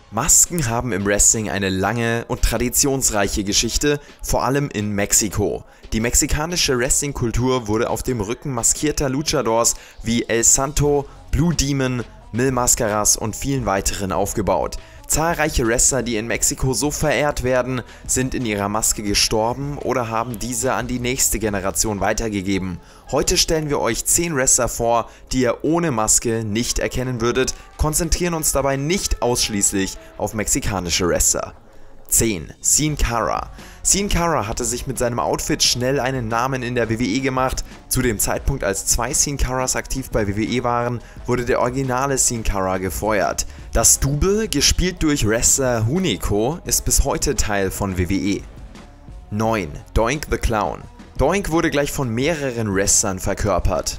Masken haben im Wrestling eine lange und traditionsreiche Geschichte, vor allem in Mexiko. Die mexikanische Wrestling-Kultur wurde auf dem Rücken maskierter Luchadors wie El Santo, Blue Demon, Mil Máscaras und vielen weiteren aufgebaut. Zahlreiche Wrestler, die in Mexiko so verehrt werden, sind in ihrer Maske gestorben oder haben diese an die nächste Generation weitergegeben. Heute stellen wir euch 10 Wrestler vor, die ihr ohne Maske nicht erkennen würdet, konzentrieren uns dabei nicht ausschließlich auf mexikanische Wrestler. 10. Sin Cara. Sin Cara hatte sich mit seinem Outfit schnell einen Namen in der WWE gemacht. Zu dem Zeitpunkt, als 2 Sin Caras aktiv bei WWE waren, wurde der originale Sin Cara gefeuert. Das Double, gespielt durch Wrestler Hunico, ist bis heute Teil von WWE. 9. Doink the Clown. Doink wurde gleich von mehreren Wrestlern verkörpert.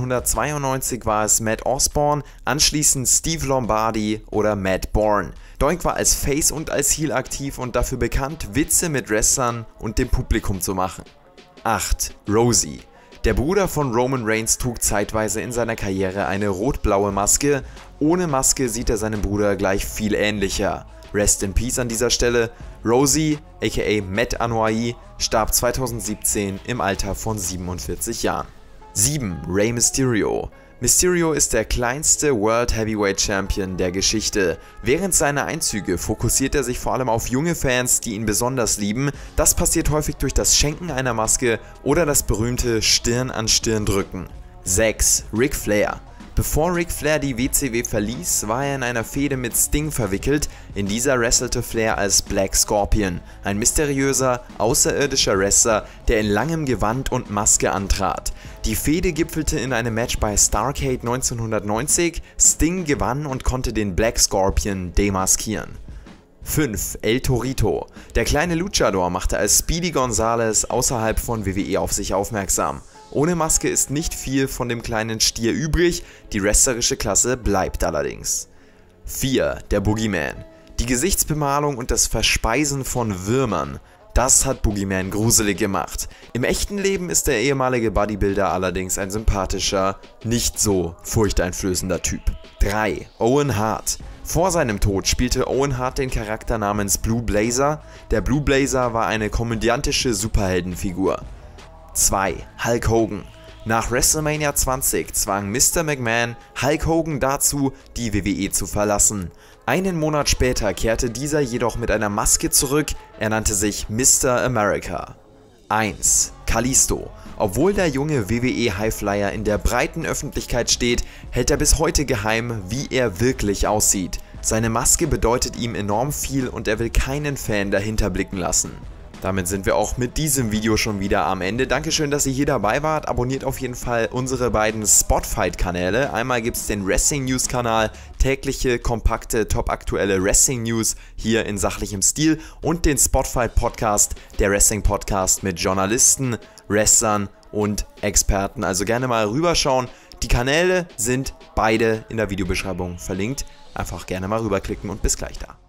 1992 war es Matt Osborne, anschließend Steve Lombardi oder Matt Bourne. Doink war als Face und als Heel aktiv und dafür bekannt, Witze mit Wrestlern und dem Publikum zu machen. 8. Rosie. Der Bruder von Roman Reigns trug zeitweise in seiner Karriere eine rot-blaue Maske. Ohne Maske sieht er seinem Bruder gleich viel ähnlicher. Rest in Peace an dieser Stelle. Rosie, aka Matt Anoa'i, starb 2017 im Alter von 47 Jahren. 7. Rey Mysterio. Mysterio ist der kleinste World Heavyweight Champion der Geschichte. Während seiner Einzüge fokussiert er sich vor allem auf junge Fans, die ihn besonders lieben. Das passiert häufig durch das Schenken einer Maske oder das berühmte Stirn an Stirn drücken. 6. Ric Flair. Bevor Ric Flair die WCW verließ, war er in einer Fehde mit Sting verwickelt. In dieser wrestelte Flair als Black Scorpion, ein mysteriöser, außerirdischer Wrestler, der in langem Gewand und Maske antrat. Die Fehde gipfelte in einem Match bei Starrcade 1990. Sting gewann und konnte den Black Scorpion demaskieren. 5. El Torito. Der kleine Luchador machte als Speedy Gonzales außerhalb von WWE auf sich aufmerksam. Ohne Maske ist nicht viel von dem kleinen Stier übrig, die wrestlerische Klasse bleibt allerdings. 4. Der Boogeyman. Die Gesichtsbemalung und das Verspeisen von Würmern, das hat Boogeyman gruselig gemacht. Im echten Leben ist der ehemalige Bodybuilder allerdings ein sympathischer, nicht so furchteinflößender Typ. 3. Owen Hart. Vor seinem Tod spielte Owen Hart den Charakter namens Blue Blazer. Der Blue Blazer war eine komödiantische Superheldenfigur. 2. Hulk Hogan. Nach WrestleMania 20 zwang Mr. McMahon Hulk Hogan dazu, die WWE zu verlassen. Einen Monat später kehrte dieser jedoch mit einer Maske zurück, er nannte sich Mr. America. 1. Kalisto. Obwohl der junge WWE-Highflyer in der breiten Öffentlichkeit steht, hält er bis heute geheim, wie er wirklich aussieht. Seine Maske bedeutet ihm enorm viel und er will keinen Fan dahinter blicken lassen. Damit sind wir auch mit diesem Video schon wieder am Ende. Dankeschön, dass ihr hier dabei wart. Abonniert auf jeden Fall unsere beiden Spotfight-Kanäle. Einmal gibt es den Wrestling News-Kanal, tägliche, kompakte, topaktuelle Wrestling-News hier in sachlichem Stil und den Spotfight-Podcast, der Wrestling-Podcast mit Journalisten, Wrestlern und Experten. Also gerne mal rüberschauen. Die Kanäle sind beide in der Videobeschreibung verlinkt. Einfach gerne mal rüberklicken und bis gleich da.